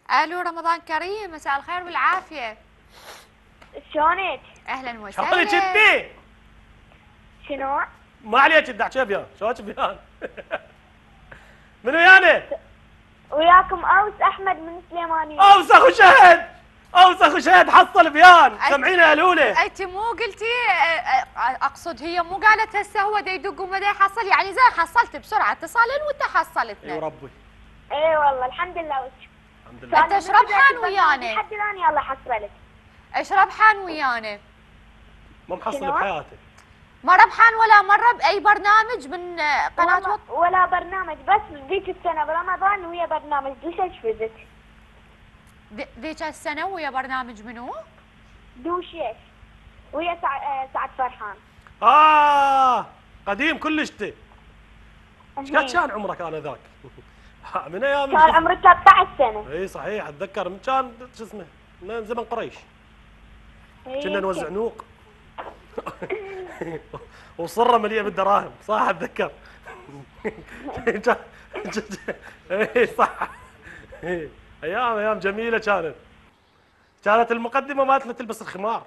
الو، رمضان كريم، مساء الخير والعافيه. شلونك؟ اهلا شلونك وسهلا. انتي؟ شنو؟ ما عليك انت احكي بيان، شلونك بيان؟ من ويانا؟ وياكم اوس احمد من سليمانيه. اوسخ وشهد، اوسخ وشهد حصل بيان، سمعينا الاولى. انت مو قلتي اقصد هي مو قالت هسه هو دا يدق وما دا يحصل، يعني زي حصلت بسرعه اتصالين وانت حصلتنا. اي ربي. اي والله الحمد لله وش. الحمد لله. انت اشرب حان ويانا. لحد الان يلا حصلت. اشرب حان ويانا. ما محصل شنو؟ بحياته. ما ربحان ولا مره باي برنامج من قناه ولا برنامج، بس ذيك السنه برمضان ويا برنامج دوشش فيزت. ذيك السنه ويا برنامج منو؟ دوشش ويا سعد فرحان. قديم كلش انت. ايش قد كان عمرك انذاك؟ من ايام كان عمري 13 سنه. اي صحيح اتذكر، من كان شو اسمه، من زمن قريش. إيه، كنا نوزع نوق. وصره مليئه بالدراهم، صح اتذكر. اي صح. ايام جميله كانت المقدمه مالتنا تلبس الخمار.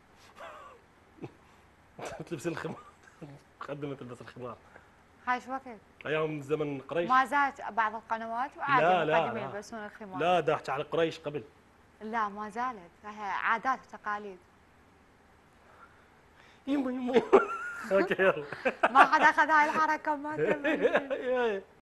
تلبس الخمار. مقدمه تلبس الخمار. هاي شو وقت؟ ايام زمن قريش. ما زالت بعض القنوات وعادي المقدمين يلبسون الخمار. لا دا احكي على قريش قبل. لا ما زالت، هي عادات وتقاليد. يمو اوكي يلا. ما حد اخذ هاي الحركه ما تبي.